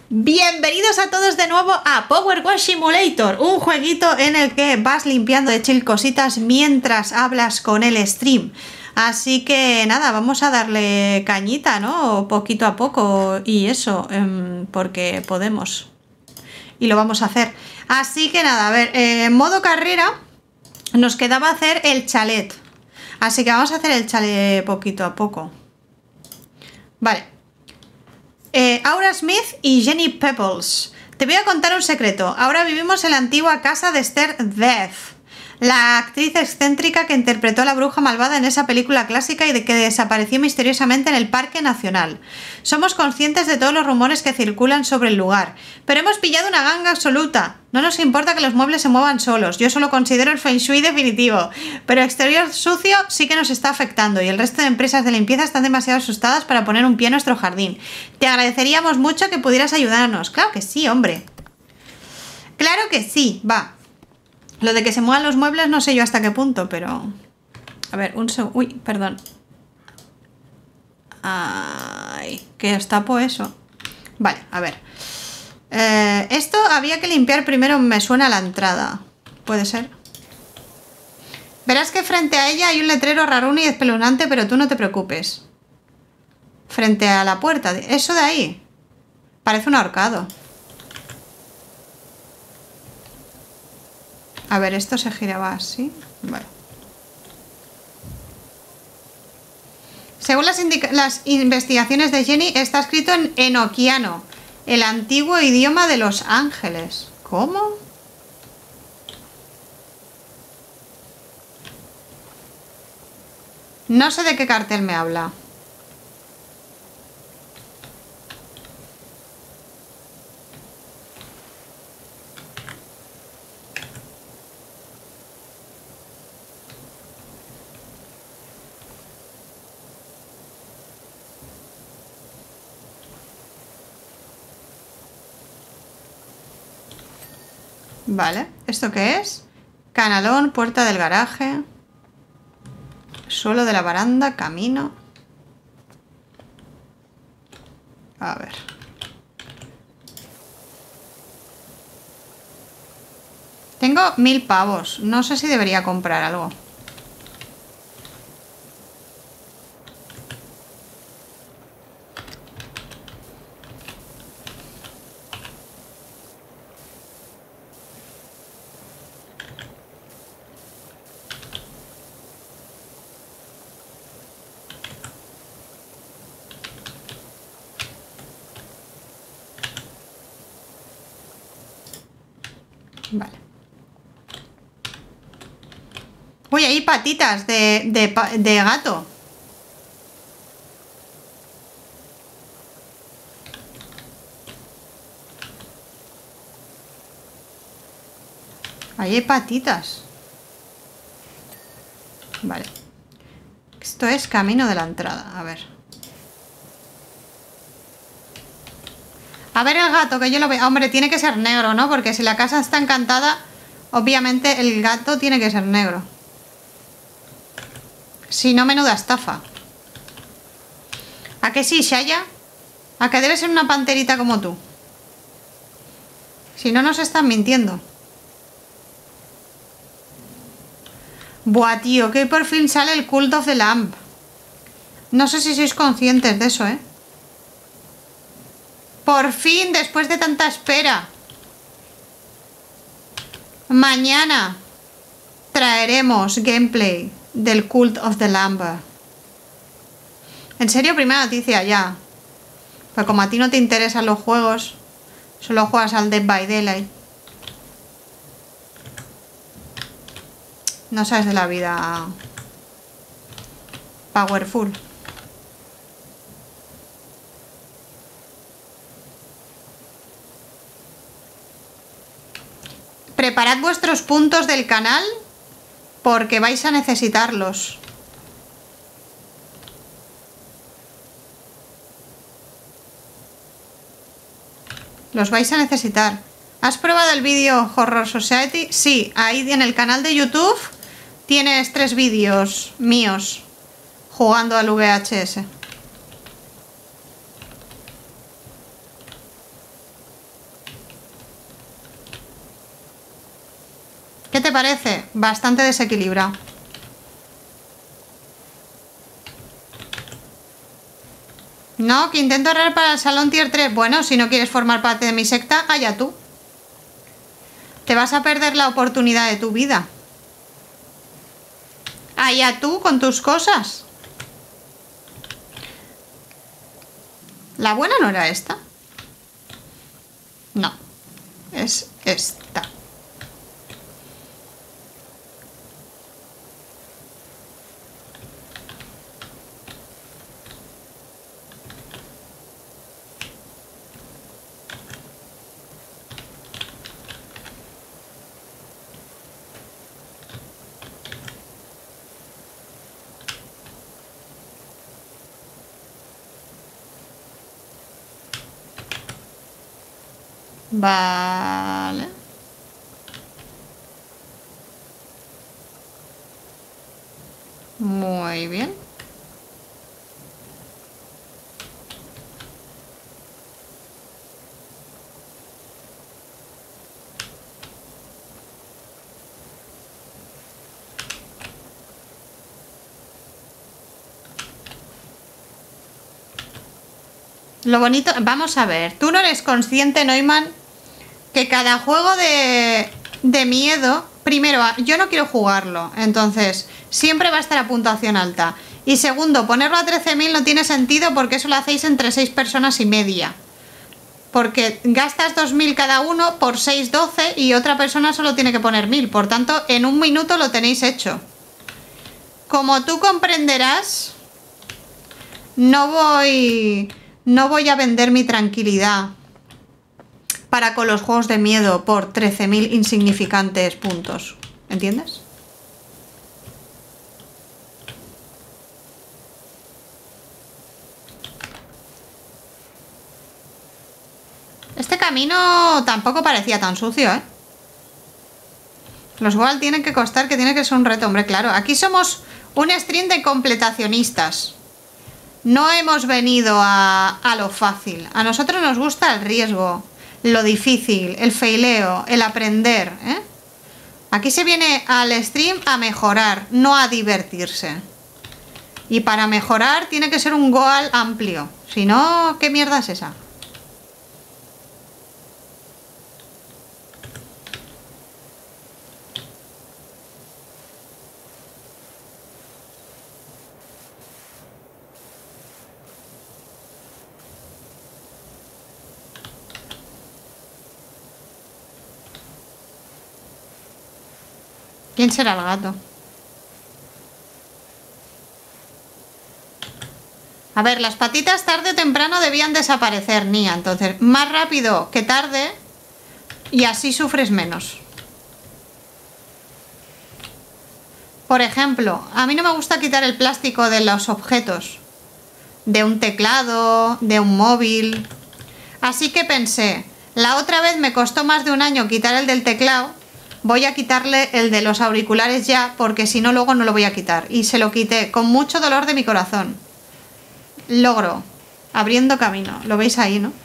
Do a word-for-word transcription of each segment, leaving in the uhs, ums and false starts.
Bienvenidos a todos de nuevo a Power Wash Simulator, un jueguito en el que vas limpiando de chill cositas mientras hablas con el stream. Así que nada, vamos a darle cañita, ¿no? Poquito a poco y eso, porque podemos. Y lo vamos a hacer. Así que nada, a ver, en eh, modo carrera nos quedaba hacer el chalet. Así que vamos a hacer el chalet poquito a poco. Vale. Eh, Aura Smith y Jenny Pebbles. Te voy a contar un secreto. Ahora vivimos en la antigua casa de Esther Death, la actriz excéntrica que interpretó a la bruja malvada en esa película clásica y de que desapareció misteriosamente en el Parque Nacional. Somos conscientes de todos los rumores que circulan sobre el lugar, pero hemos pillado una ganga absoluta. No nos importa que los muebles se muevan solos, yo solo considero el Feng Shui definitivo, pero el exterior sucio sí que nos está afectando y el resto de empresas de limpieza están demasiado asustadas para poner un pie en nuestro jardín. Te agradeceríamos mucho que pudieras ayudarnos. Claro que sí, hombre. Claro que sí, va. Lo de que se muevan los muebles no sé yo hasta qué punto, pero... A ver, un segundo... Uy, perdón. Ay, que os tapo eso. Vale, a ver. Eh, esto había que limpiar primero, me suena a la entrada. ¿Puede ser? Verás que frente a ella hay un letrero rarún y espeluznante, pero tú no te preocupes. Frente a la puerta. Eso de ahí. Parece un ahorcado. A ver, esto se giraba así. Vale. Según las, las investigaciones de Jenny, está escrito en enoquiano, el antiguo idioma de los ángeles. ¿Cómo? No sé de qué cartel me habla. Vale, ¿esto qué es? Canalón, puerta del garaje, suelo de la baranda, camino. A ver. Tengo mil pavos, no sé si debería comprar algo. Vale. Uy, hay patitas de, de, de gato. Ahí hay patitas. Vale. Esto es camino de la entrada. A ver. A ver el gato, que yo lo veo. Hombre, tiene que ser negro, ¿no? Porque si la casa está encantada, obviamente el gato tiene que ser negro. Si no, menuda estafa. ¿A que sí, Shaya? ¿A que debe ser una panterita como tú? Si no, nos están mintiendo. Buah, tío, que por fin sale el Cult of the Lamb. No sé si sois conscientes de eso, ¿eh? Por fin, después de tanta espera. Mañana traeremos gameplay del Cult of the Lamb. En serio, primera noticia ya. Pues como a ti no te interesan los juegos, solo juegas al Dead by Daylight. No sabes de la vida powerful. Preparad vuestros puntos del canal porque vais a necesitarlos. Los vais a necesitar. ¿Has probado el vídeo Horror Society? Sí, ahí en el canal de YouTube tienes tres vídeos míos jugando al V H S. te parece? Bastante desequilibrado. No, que intento ahorrar para el salón tier tres. Bueno, si no quieres formar parte de mi secta, allá tú. Te vas a perder la oportunidad de tu vida. Allá tú con tus cosas. ¿La buena no era esta? No, es esta. Vale. Muy bien. Lo bonito, vamos a ver, tú no eres consciente, Neumann, que cada juego de, de miedo, primero, yo no quiero jugarlo, entonces siempre va a estar a puntuación alta. Y segundo, ponerlo a trece mil no tiene sentido porque eso lo hacéis entre seis personas y media. Porque gastas dos mil cada uno por seis, doce y otra persona solo tiene que poner mil. Por tanto, en un minuto lo tenéis hecho. Como tú comprenderás, no voy... No voy a vender mi tranquilidad para con los juegos de miedo por trece mil insignificantes puntos. ¿Entiendes? Este camino tampoco parecía tan sucio, ¿eh? Los igual tienen que costar, que tiene que ser un reto, hombre, claro. Aquí somos un stream de completacionistas. No hemos venido a, a lo fácil. A nosotros nos gusta el riesgo, lo difícil, el faileo, el aprender, ¿eh? Aquí se viene al stream a mejorar, no a divertirse. Y para mejorar tiene que ser un goal amplio. Si no, ¿qué mierda es esa? ¿Quién será el gato? A ver, las patitas tarde o temprano debían desaparecer, Nia. Entonces, más rápido que tarde y así sufres menos. Por ejemplo, a mí no me gusta quitar el plástico de los objetos. De un teclado, de un móvil. Así que pensé, la otra vez me costó más de un año quitar el del teclado. Voy a quitarle el de los auriculares ya, porque si no luego no lo voy a quitar. Y se lo quité con mucho dolor de mi corazón. Logro. Abriendo camino. Lo veis ahí, ¿no?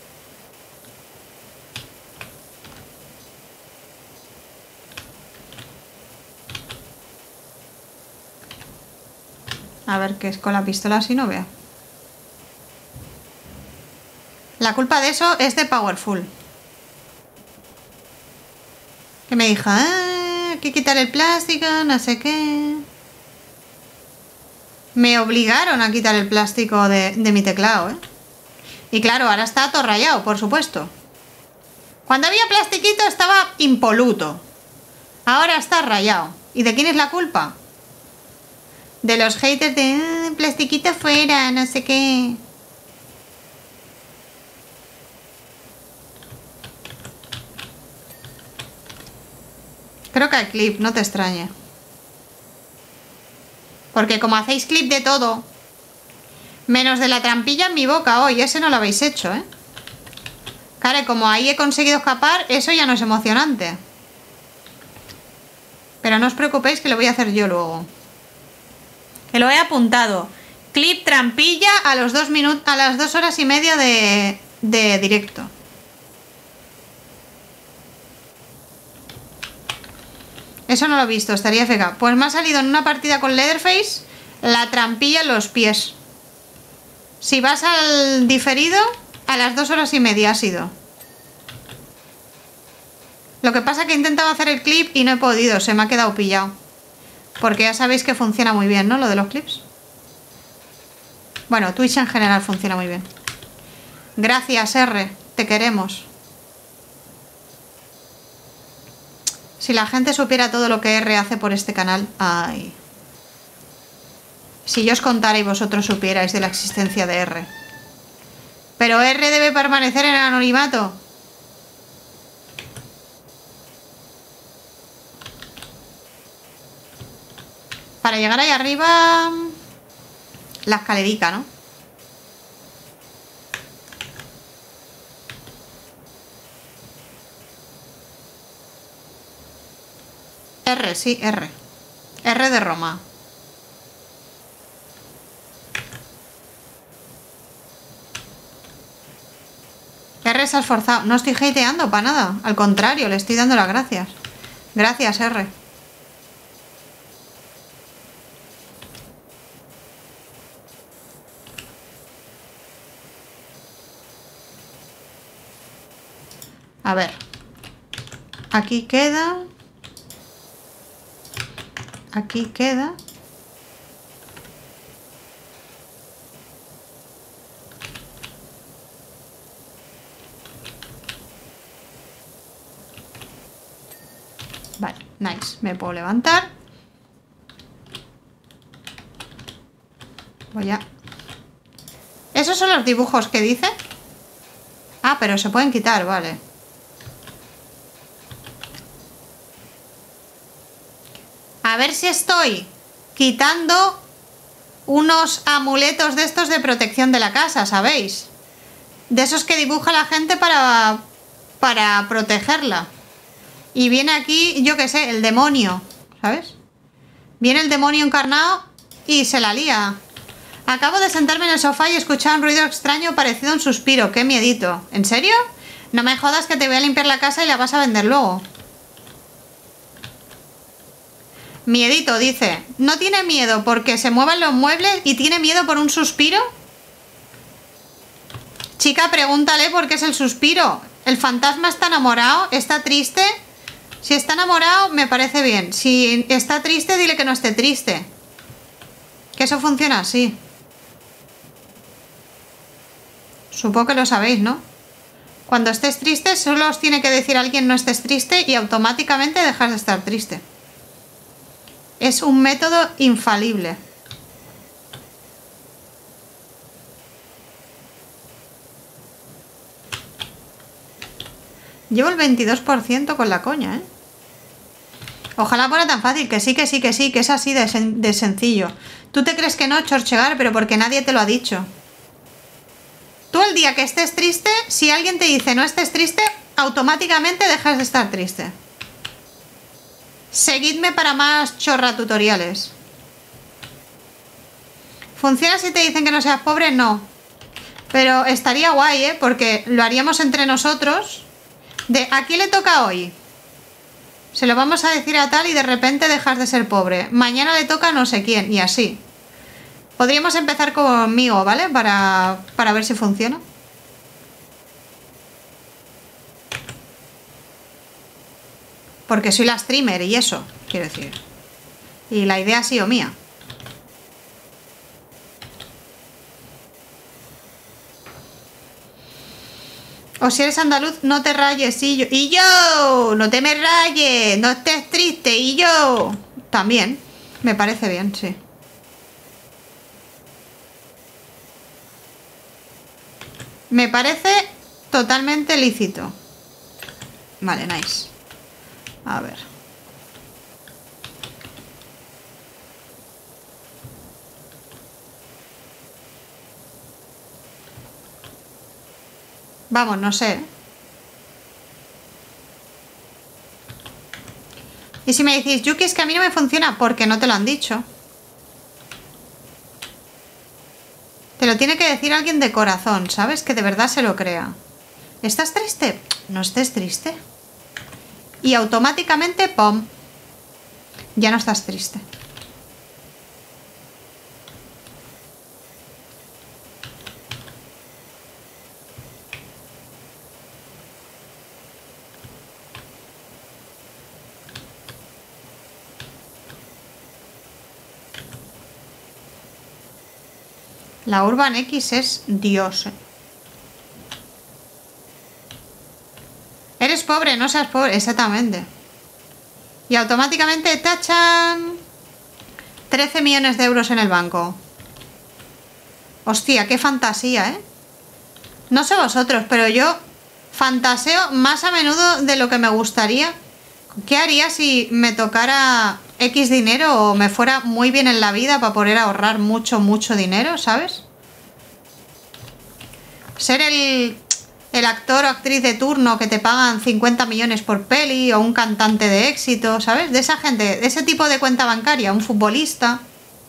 A ver qué es con la pistola así no veo. La culpa de eso es de Powerful. Que me dijo, ah, hay que quitar el plástico, no sé qué. Me obligaron a quitar el plástico de, de mi teclado, ¿eh? Y claro, ahora está todo rayado, por supuesto. Cuando había plastiquito estaba impoluto. Ahora está rayado. ¿Y de quién es la culpa? De los haters de ah, plastiquito fuera, no sé qué. Creo que hay clip, no te extrañe. Porque como hacéis clip de todo, menos de la trampilla en mi boca hoy, ese no lo habéis hecho, ¿eh? Claro, como ahí he conseguido escapar, eso ya no es emocionante. Pero no os preocupéis que lo voy a hacer yo luego. Que lo he apuntado. Clip trampilla a los dos minutos, a las dos horas y media de, de directo. Eso no lo he visto, estaría fega. Pues me ha salido en una partida con Leatherface la trampilla en los pies. Si vas al diferido, a las dos horas y media ha sido. Lo que pasa es que he intentado hacer el clip y no he podido, se me ha quedado pillado. Porque ya sabéis que funciona muy bien, ¿no? Lo de los clips. Bueno, Twitch en general funciona muy bien. Gracias, R. Te queremos. Si la gente supiera todo lo que R hace por este canal... Ay. Si yo os contara y vosotros supierais de la existencia de R. Pero R debe permanecer en el anonimato. Para llegar ahí arriba... La escalerica, ¿no? R, sí, R. R de Roma. R se ha esforzado. No estoy hateando para nada. Al contrario, le estoy dando las gracias. Gracias, R. A ver. Aquí queda... Aquí queda... Vale, nice. Me puedo levantar. Voy a... ¿Esos son los dibujos que dice? Ah, pero se pueden quitar, vale. A ver si estoy quitando unos amuletos de estos de protección de la casa, ¿sabéis? De esos que dibuja la gente para, para protegerla. Y viene aquí, yo qué sé, el demonio, ¿sabes? Viene el demonio encarnado y se la lía. Acabo de sentarme en el sofá y escuchar un ruido extraño parecido a un suspiro. ¡Qué miedito! ¿En serio? No me jodas que te voy a limpiar la casa y la vas a vender luego. Miedito, dice. ¿No tiene miedo porque se muevan los muebles y tiene miedo por un suspiro? Chica, pregúntale por qué es el suspiro. ¿El fantasma está enamorado? ¿Está triste? Si está enamorado, me parece bien. Si está triste, dile que no esté triste. Que eso funciona así. Supongo que lo sabéis, ¿no? Cuando estés triste, solo os tiene que decir a alguien no estés triste y automáticamente dejas de estar triste. Es un método infalible. Llevo el veintidós por ciento con la coña, ¿eh? Ojalá fuera tan fácil, que sí, que sí, que sí, que es así de, sen de sencillo. Tú te crees que no, chorchegar, pero porque nadie te lo ha dicho. Tú el día que estés triste, si alguien te dice no estés triste, automáticamente dejas de estar triste. Seguidme para más chorra tutoriales. ¿Funciona si te dicen que no seas pobre? No. Pero estaría guay, ¿eh? Porque lo haríamos entre nosotros. De ¿a quién le toca hoy? Se lo vamos a decir a tal y de repente dejas de ser pobre. Mañana le toca a no sé quién y así. Podríamos empezar conmigo, ¿vale? Para, para ver si funciona. Porque soy la streamer y eso, quiero decir. Y la idea ha sido mía. O si eres andaluz, no te rayes. Y yo, y yo, no te me rayes, no estés triste. Y yo, también, me parece bien, sí. Me parece totalmente lícito. Vale, nice. A ver. Vamos, no sé. Y si me decís, Yuki, es que a mí no me funciona, porque no te lo han dicho. Te lo tiene que decir alguien de corazón, ¿sabes? Que de verdad se lo crea. ¿Estás triste? No estés triste. Y automáticamente, ¡pum! Ya no estás triste. La Urban X es Dios. ¿eh? Eres pobre, no seas pobre. Exactamente. Y automáticamente tachan trece millones de euros en el banco. Hostia, qué fantasía, ¿eh? No sé vosotros, pero yo fantaseo más a menudo de lo que me gustaría. ¿Qué haría si me tocara X dinero o me fuera muy bien en la vida para poder ahorrar mucho, mucho dinero, ¿sabes? Ser el, el actor o actriz de turno que te pagan cincuenta millones por peli o un cantante de éxito, ¿sabes? De esa gente, de ese tipo de cuenta bancaria, un futbolista.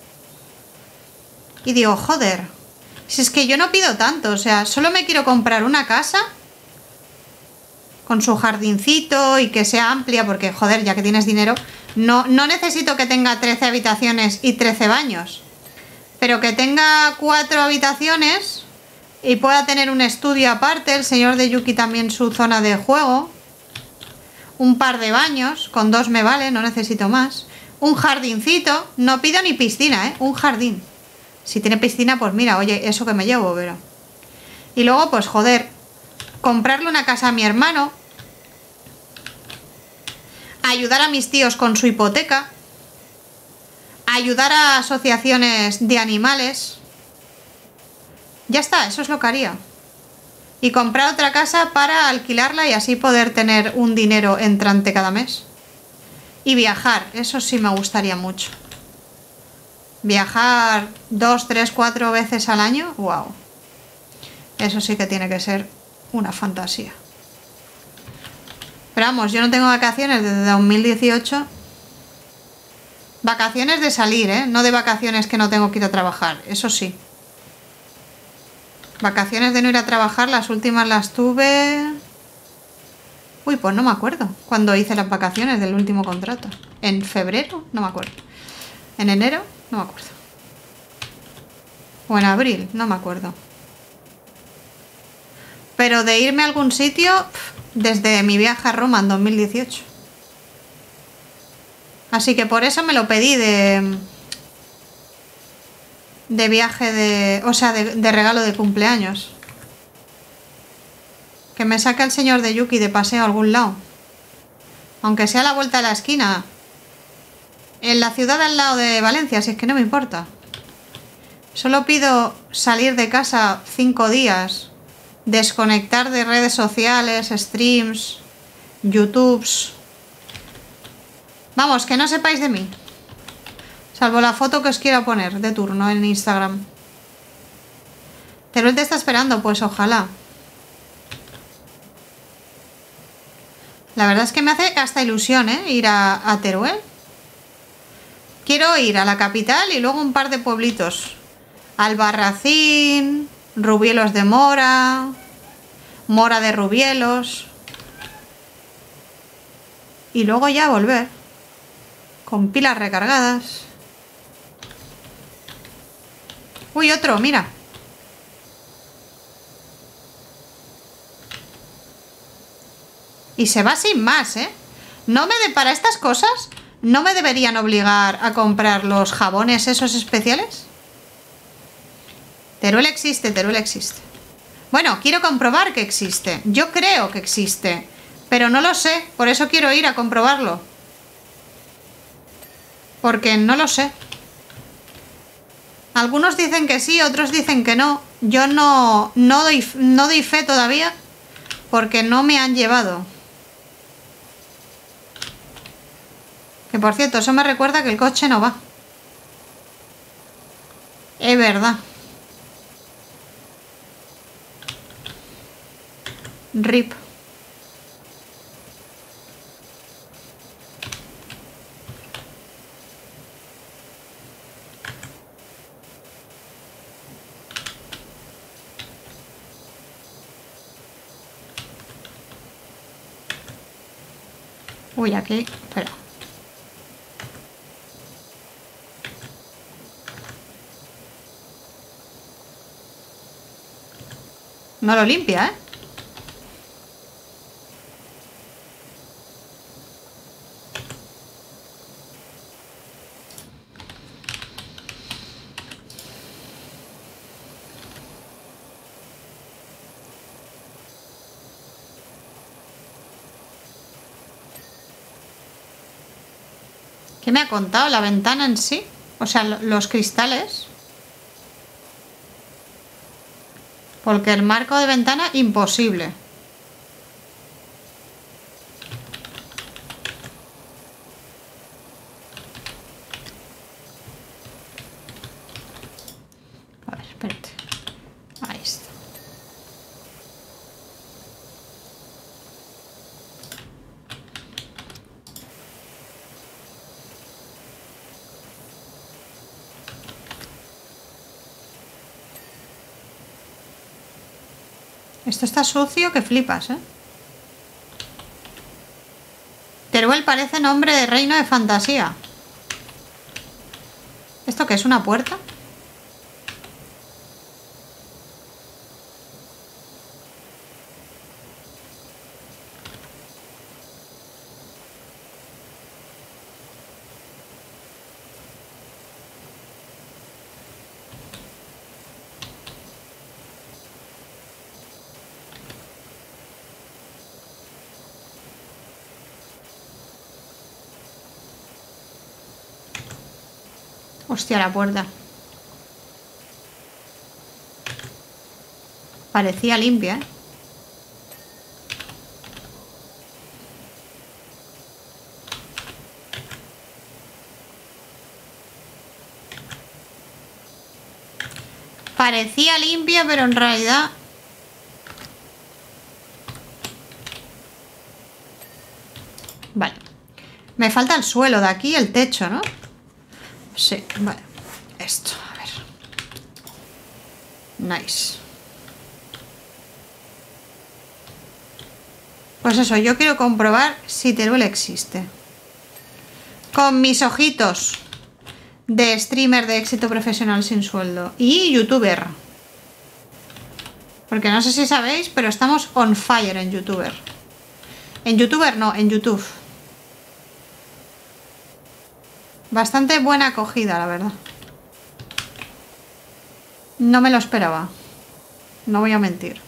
Y digo, joder, si es que yo no pido tanto, o sea, solo me quiero comprar una casa con su jardincito y que sea amplia, porque, joder, ya que tienes dinero, no, no necesito que tenga trece habitaciones y trece baños, pero que tenga cuatro habitaciones y pueda tener un estudio aparte, el señor de Yuki también su zona de juego, un par de baños, con dos me vale, no necesito más, un jardincito, no pido ni piscina, ¿eh? Un jardín. Si tiene piscina, pues mira, oye, eso que me llevo, pero... Y luego, pues joder, comprarle una casa a mi hermano, ayudar a mis tíos con su hipoteca, ayudar a asociaciones de animales. Ya está, eso es lo que haría. Y comprar otra casa para alquilarla y así poder tener un dinero entrante cada mes. Y viajar, eso sí me gustaría mucho. Viajar dos, tres, cuatro veces al año, wow. Eso sí que tiene que ser una fantasía. Pero vamos, yo no tengo vacaciones desde dos mil dieciocho. Vacaciones de salir, ¿eh? No de vacaciones que no tengo que ir a trabajar, eso sí. Vacaciones de no ir a trabajar, las últimas las tuve... Uy, pues no me acuerdo cuando hice las vacaciones del último contrato. ¿En febrero? No me acuerdo. ¿En enero? No me acuerdo. O en abril, no me acuerdo. Pero de irme a algún sitio, desde mi viaje a Roma en dos mil dieciocho. Así que por eso me lo pedí de... De viaje de... O sea, de, de regalo de cumpleaños. Que me saque el señor de Yuki de paseo a algún lado. Aunque sea a la vuelta de la esquina. En la ciudad al lado de Valencia, si es que no me importa. Solo pido salir de casa cinco días. Desconectar de redes sociales, streams, YouTubes. Vamos, que no sepáis de mí. Salvo la foto que os quiera poner de turno en Instagram. Teruel te está esperando, pues ojalá. La verdad es que me hace hasta ilusión, ¿eh? Ir a, a Teruel. Quiero ir a la capital y luego un par de pueblitos. Albarracín, Rubielos de Mora, Mora de Rubielos. Y luego ya volver. Con pilas recargadas. Uy, otro, mira. Y se va sin más, ¿eh? No me de... Para estas cosas, ¿no me deberían obligar a comprar los jabones esos especiales? Teruel existe, Teruel existe. Bueno, quiero comprobar que existe. Yo creo que existe, pero no lo sé. Por eso quiero ir a comprobarlo. Porque no lo sé. Algunos dicen que sí, otros dicen que no. Yo no, no, doy, no doy fe todavía porque no me han llevado. Que por cierto, eso me recuerda que el coche no va. Es verdad. Rip. Uy, aquí, espera. No lo limpia, ¿eh? ¿Qué me ha contado? ¿La ventana en sí? O sea, los cristales. Porque el marco de ventana, imposible. A ver, espérate. Ahí está. Esto está sucio que flipas, ¿eh? Teruel parece nombre de reino de fantasía. ¿Esto qué es? ¿Una puerta? Hostia, la puerta. Parecía limpia, ¿eh? Parecía limpia, pero en realidad... Vale. Me falta el suelo de aquí, el techo, ¿no? Sí, vale. Esto, a ver. Nice. Pues eso, yo quiero comprobar si Teruel existe. Con mis ojitos de streamer de éxito profesional sin sueldo. Y youtuber. Porque no sé si sabéis, pero estamos on fire en youtuber. En youtuber no, en YouTube. Bastante buena acogida, la verdad. No me lo esperaba. No voy a mentir.